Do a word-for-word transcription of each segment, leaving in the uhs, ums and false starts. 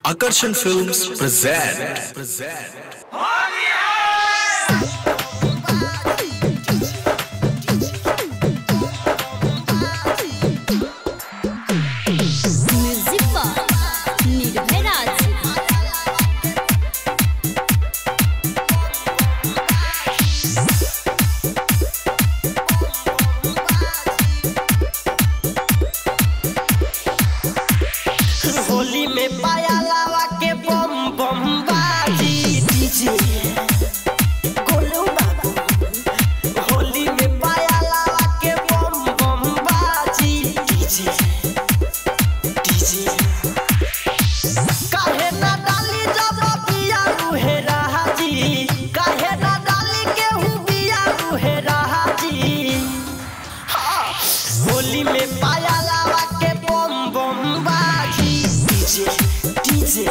Akarshan Films present. present. Holi में पाया लावा के बम बम बाजी डीजे गोलू बाबू। होली में पाया लावा के बम बम बाजी डीजे डीजे काहे ना डाली जब बिया रुहे राजी, काहे ना डाली के हु बिया रुहे राजी। हाँ होली में पाया लावा के बम बम बाजी डीजे डीजे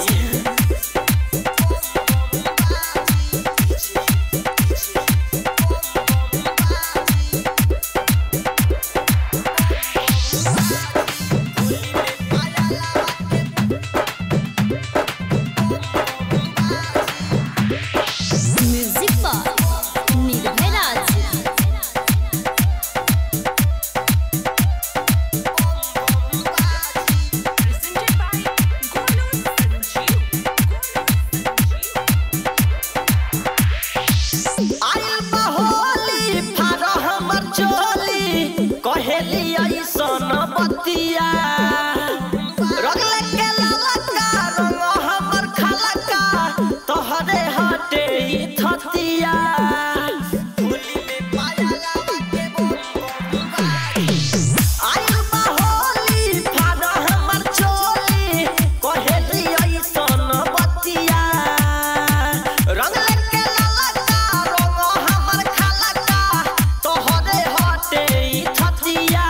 कहेली ऐसन बतिया रगले के ललका रंग हमर खलका तोहरे हटे ई थतिया। होली में पाया लावा के बम बम बाजी आइल बा होली फाड़ हमर चोली कहेली ऐसन बतिया रगले के ललका रंग हमर खलका तोहरे हटे ई थतिया।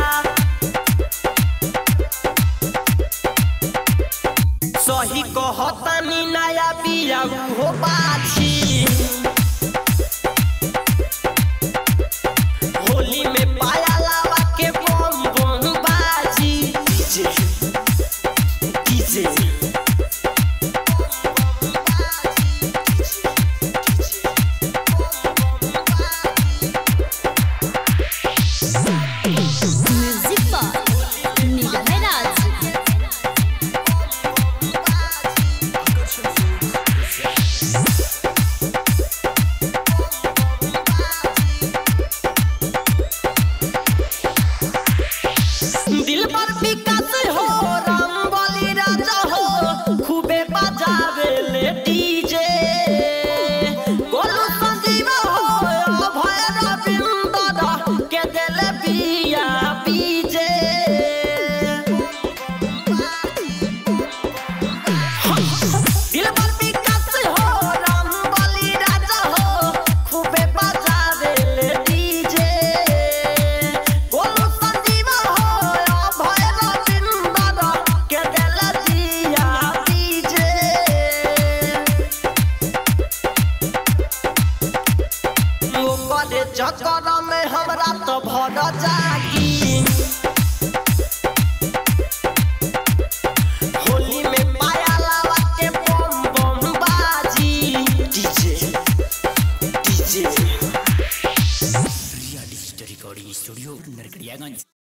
सही कहतानी नया बिया हो बाछी। होली में पाया लावा के बम बम बाजी डीजे डीजे दिल पर विकास हो राम बलि राजा हो खूबे बजावे